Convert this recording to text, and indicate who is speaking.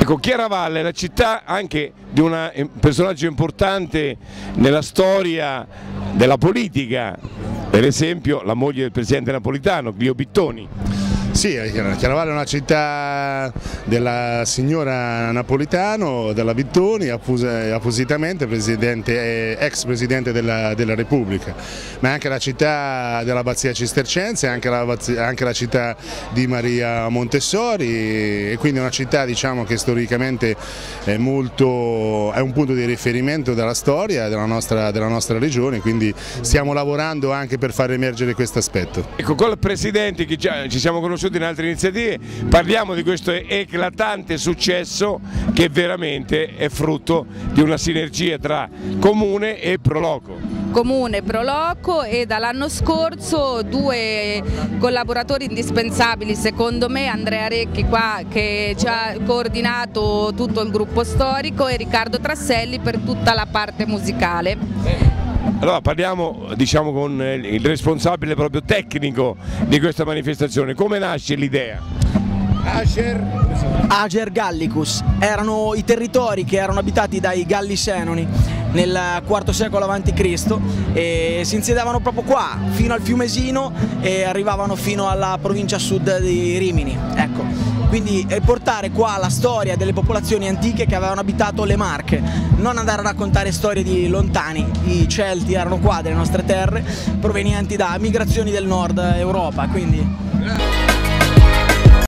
Speaker 1: Ecco, Chiaravalle è la città anche di un personaggio importante nella storia della politica, per esempio la moglie del presidente napolitano, Clio Pittoni.
Speaker 2: Sì, Chiaravalle è una città della signora Napolitano, della Pittoni, appositamente ex presidente della Repubblica, ma è anche la città dell'abbazia cistercense, anche la città di Maria Montessori, e quindi è una città, diciamo, che storicamente è un punto di riferimento della storia della nostra regione, quindi stiamo lavorando anche per far emergere questo aspetto.
Speaker 1: Ecco, con il presidente che già ci siamo conosciuti in altre iniziative, parliamo di questo eclatante successo che veramente è frutto di una sinergia tra Comune e Proloco.
Speaker 3: Comune, Proloco, e dall'anno scorso due collaboratori indispensabili secondo me, Andrea Recchi qua che ci ha coordinato tutto il gruppo storico e Riccardo Trasselli per tutta la parte musicale.
Speaker 1: Allora parliamo, diciamo, con il responsabile proprio tecnico di questa manifestazione. Come nasce l'idea?
Speaker 4: Ager Gallicus, erano i territori che erano abitati dai Galli Senoni nel IV secolo a.C. e si insediavano proprio qua, fino al Fiumesino, e arrivavano fino alla provincia sud di Rimini. Ecco. Quindi portare qua la storia delle popolazioni antiche che avevano abitato le Marche, non andare a raccontare storie di lontani. I Celti erano qua delle nostre terre, provenienti da migrazioni del nord Europa, quindi